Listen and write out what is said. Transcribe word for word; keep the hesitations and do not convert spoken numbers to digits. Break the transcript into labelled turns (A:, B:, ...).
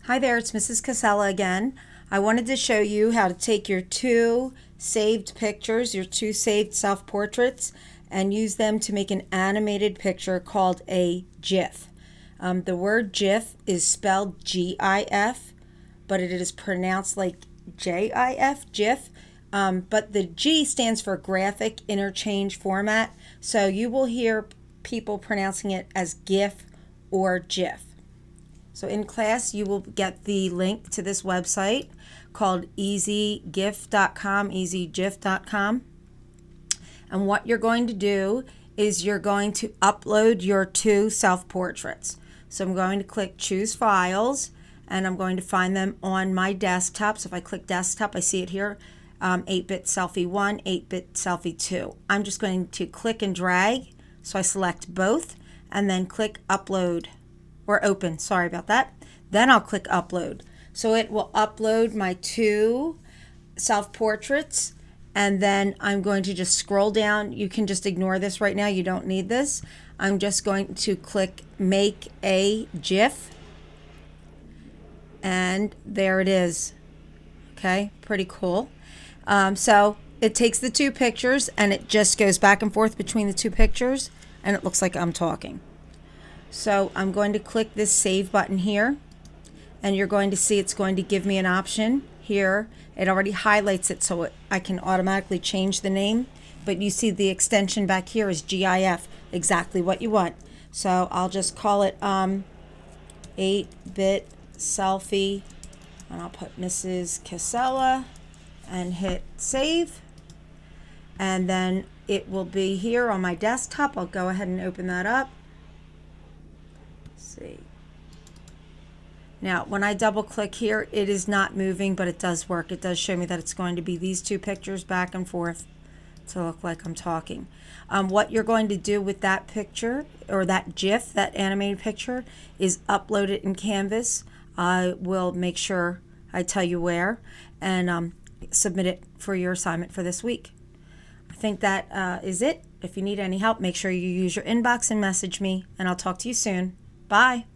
A: Hi there, it's Missus Casella again. I wanted to show you how to take your two saved pictures, your two saved self-portraits, and use them to make an animated picture called a GIF. Um, the word GIF is spelled G I F, but it is pronounced like J I F, GIF. Um, but the G stands for Graphic Interchange Format, so you will hear people pronouncing it as GIF or GIF. So in class, you will get the link to this website called easy gif dot com, easy gif dot com. And what you're going to do is you're going to upload your two self-portraits. So I'm going to click Choose Files, and I'm going to find them on my desktop. So if I click Desktop, I see it here, um, eight bit Selfie one, eight bit Selfie two. I'm just going to click and drag. So I select both, and then click Upload. Or open, sorry about that. Then I'll click upload. So it will upload my two self-portraits, and then I'm going to just scroll down. You can just ignore this right now, you don't need this. I'm just going to click make a GIF, and there it is. Okay, pretty cool. Um, so it takes the two pictures and it just goes back and forth between the two pictures, and it looks like I'm talking. So I'm going to click this save button here, and you're going to see it's going to give me an option here. It already highlights it so it, I can automatically change the name, but you see the extension back here is G I F, exactly what you want. So I'll just call it um, eight bit Selfie, and I'll put Missus Casella and hit save, and then it will be here on my desktop. I'll go ahead and open that up. See. Now when I double click here, it is not moving, but it does work. It does show me that it's going to be these two pictures back and forth to look like I'm talking. Um, what you're going to do with that picture, or that GIF, that animated picture, is upload it in Canvas. I will make sure I tell you where, and um, submit it for your assignment for this week. I think that uh, is it. If you need any help, make sure you use your inbox and message me, and I'll talk to you soon. Bye.